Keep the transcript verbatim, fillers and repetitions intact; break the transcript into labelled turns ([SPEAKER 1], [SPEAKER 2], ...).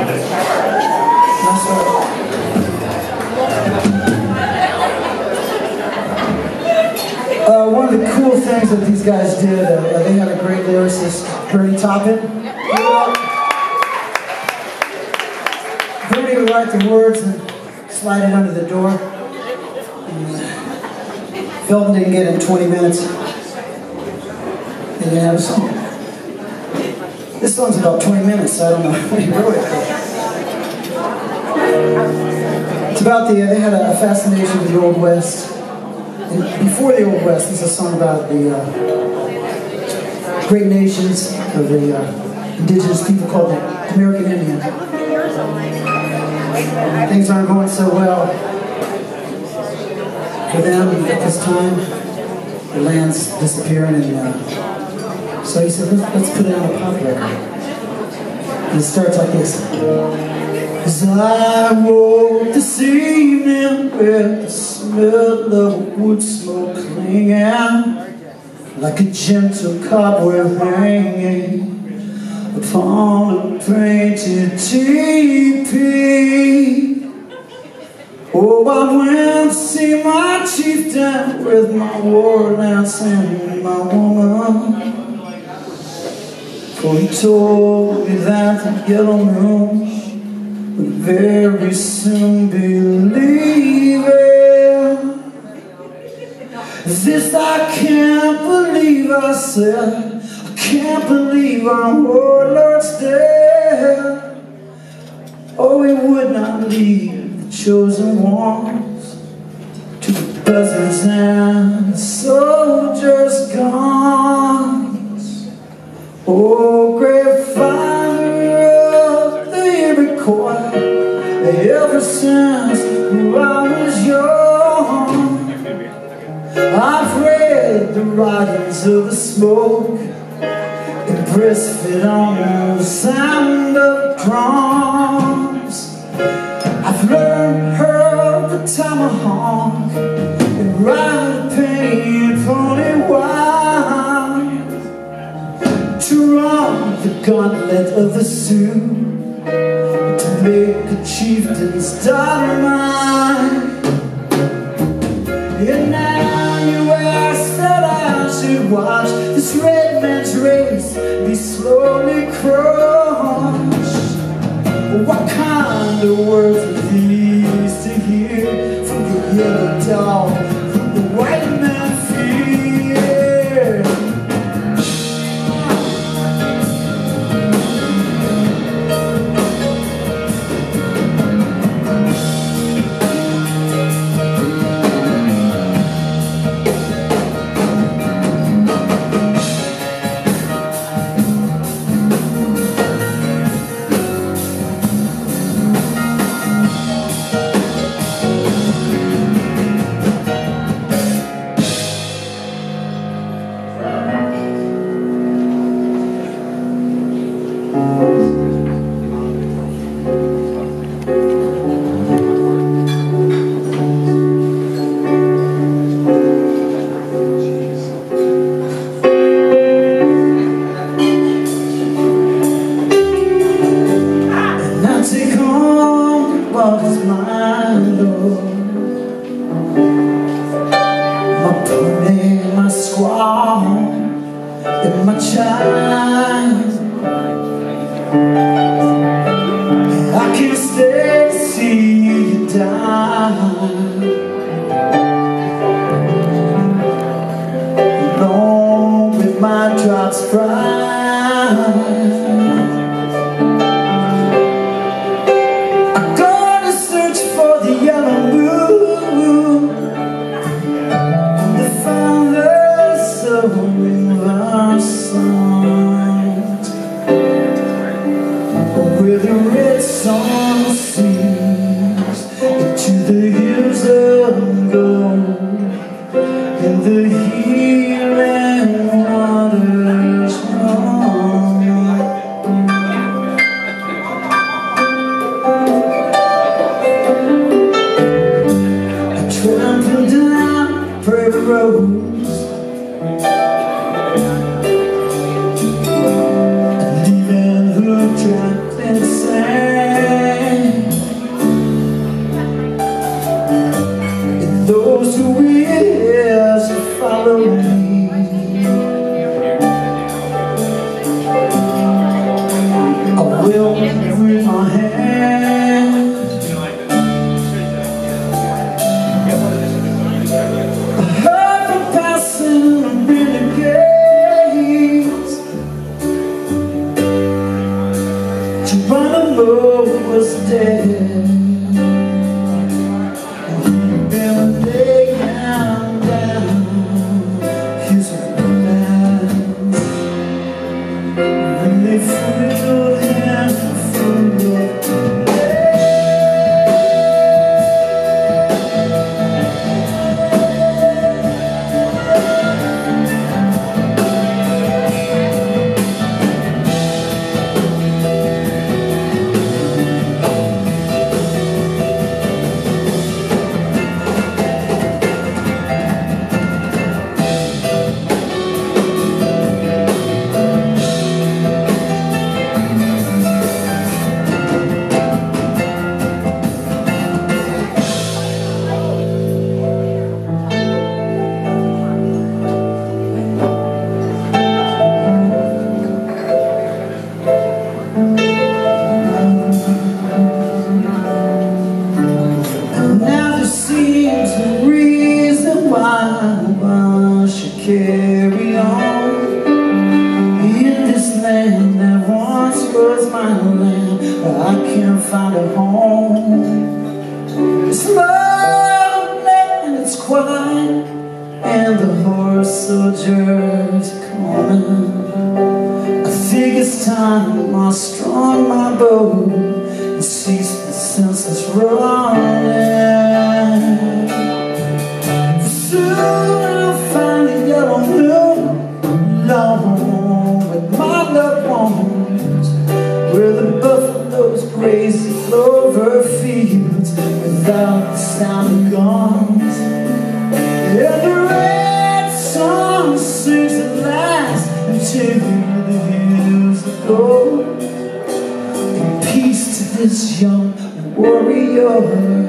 [SPEAKER 1] That's right. Uh, one of the cool things that these guys did, uh, they had a great lyricist, Bernie Taupin. Bernie would write the words and slide it under the door. And, uh, Elton didn't get it in twenty minutes. And didn't have a song. This song's about twenty minutes, so I don't know when he wrote it. It's about the, uh, they had a fascination with the Old West. And before the Old West, this is a song about the uh, great nations of the uh, indigenous people called the American Indian. Things aren't going so well for them at this time. The land's disappearing, and uh, so he said, let's, let's put it on a pop record. And it starts like this. As I woke this evening with the smell of wood smoke clinging like a gentle cobweb hanging upon a painted teepee. Oh, I went to see my chieftain with my war lance and my woman, for he told me that the yellow moon would very soon be leaving. This I can't believe, I said. I can't believe our warlord's dead. Oh, we would not leave the chosen ones to the buzzards and the soldiers' guns. Oh, great father of the Iroquois, ever since I was young, I've read the writings of the smoke and breastfed on the sound of drums. I've learned her the tomahawk and ride a painted pony wild, to run the gauntlet of the Sioux, to make a chieftain's daughter mine. And now you ask that I should watch this red man's race be slowly crushed. What kind of words are these to hear from the yellow dog, from the white man fear? My child, I can't stay to see you die. Alone with my drops pride, I'm gonna search for the yellow moon and the founders of where the red sun sinks into the hills of gold, and the healing waters run. I trample down prairie roads, trapped in sand. with my hands. I heard them passing renegades. Geronimo was dead. Carry on in this land that once was my land, but I can't find a home. It's lonely and it's quiet, and the horse soldiers coming. I think it's time I strung my bow and cease the senseless running. Soon alone with my loved ones, where the buffaloes graze the clover fields without the sound of guns, and the red sun sings at last into the hills of gold. And peace to this young warrior.